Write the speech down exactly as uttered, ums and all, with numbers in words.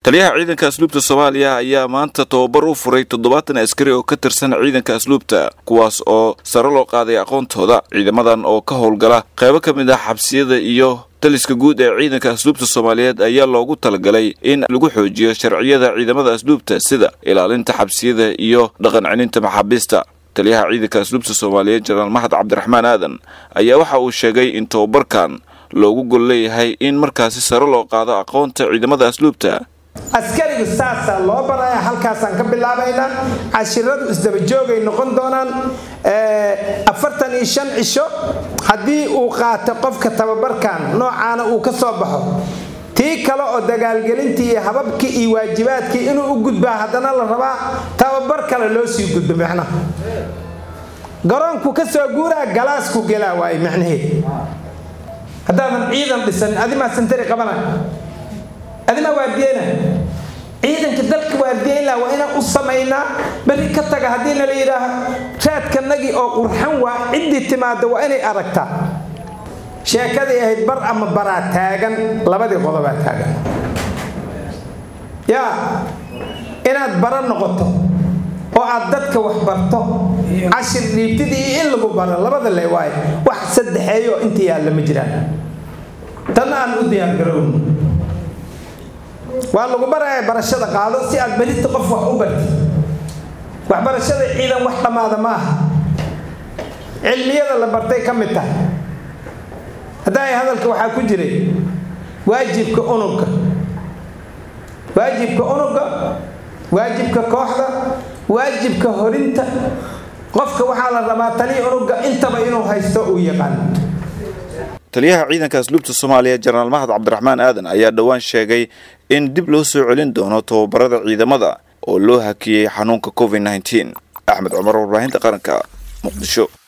taliyaha ciidanka asluubta Soomaaliya ayaa maanta tababar u furay toddobaatan askari oo ka tirsan ciidanka asluubta kuwaas oo sare loo qaaday aqoontooda ciidamadan oo ka howlgala qaybo ka mid ah xabsiyada iyo taliska guud ee ciidanka asluubta Soomaaliyeed ayaa loogu talagalay in lagu xoojiyo sharciyada ciidamada asluubta sida ilaalinta xabsiyada iyo dhaqan celinta maxaabiista taliyaha ciidanka asluubta Soomaaliyeed General Mahad Cabdiraxmaan Aadan ayaa waxa uu sheegay in tababarkan loogu gol leeyahay in markaasi sare loo qaado aqoonta ciidamada asluubta askarigu saasa loo baraya halkaasaan ka bilaabayna cashiradu isdaba joogay noqon doonaan ee afartan iyo shan cisho hadii uu qaato qofka tababarkan noocaana uu ka soo baxo tii kale oo dagaalgelintii iyo hababkii iyo waajibaadkii inuu u gudbaa hadana la rabaa tababar kale loo sii gudbo macna garoonku ka soo guuraa galaasku galaa way macnaheed hadaan ciidan dhisan adima santari qabana adina waadiyana ciidanka dalka waadiyayna waa inaan u sameeynaa bari ka taga hadii la yiraahdo raadkanagi oo qurxan waa cidii timaado waa inay aragtaa sheekadii ahayd bar ama bara taagan labadii qodob baa taagan ya inaad bara noqoto oo aad dadka wax barto cashir dhiibtidii in lagu baro labada leeyahay wax saddexeeyo intii yaala ma jiraan tan aan u diyaar garoon waa lagu barayaa barashada qaado si aad barito qof wax u barto wax barashada ciidan wax dhamaada ma aha cilmiyada la bartay kamid tahay haday hadalka waxa ku jiray waajibka unugga waajibka unugga waajibka kooxda waajibka horinta qofka waxa la rabaa tali unugga intaba inuu haysto uu yaqaan taliyaha ciidanka asluubta Soomaaliya General Mahad Cabdiraxmaan Aadan ayaa dhawaan sheegay in dib loo soo celin doono tababarada ciidamada oo loo hakiyay xanuunka COVID nineteen Axmed Cumar warbaahinta qaranka Muqdisho.